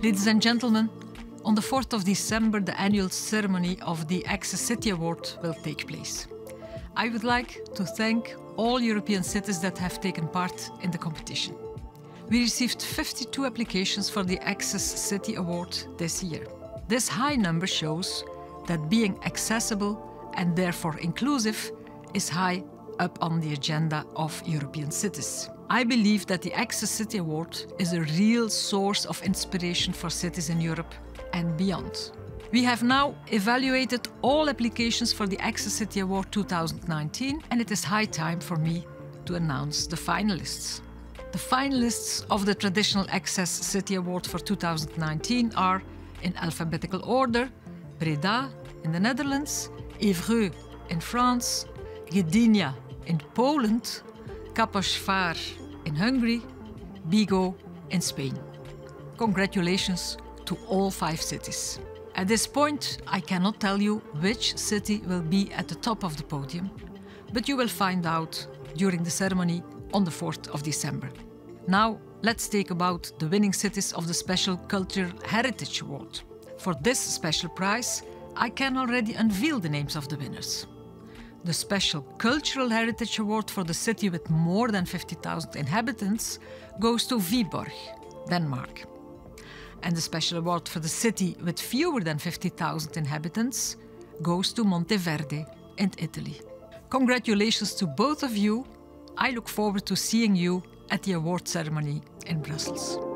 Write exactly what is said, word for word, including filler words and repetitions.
Ladies and gentlemen, on the fourth of December, the annual ceremony of the Access City Award will take place. I would like to thank all European cities that have taken part in the competition. We received fifty-two applications for the Access City Award this year. This high number shows that being accessible and therefore inclusive is high up on the agenda of European cities. I believe that the Access City Award is a real source of inspiration for cities in Europe and beyond. We have now evaluated all applications for the Access City Award two thousand nineteen, and it is high time for me to announce the finalists. The finalists of the traditional Access City Award for two thousand nineteen are, in alphabetical order, Breda in the Netherlands, Évreux in France, Gdynia in Poland, Kaposvár in Hungary, Vigo in Spain. Congratulations to all five cities. At this point, I cannot tell you which city will be at the top of the podium, but you will find out during the ceremony on the fourth of December. Now, let's take about the winning cities of the Special Cultural Heritage Award. For this special prize, I can already unveil the names of the winners. The Special Cultural Heritage Award for the city with more than fifty thousand inhabitants goes to Viborg, Denmark. And the Special Award for the city with fewer than fifty thousand inhabitants goes to Monteverde in Italy. Congratulations to both of you. I look forward to seeing you at the award ceremony in Brussels.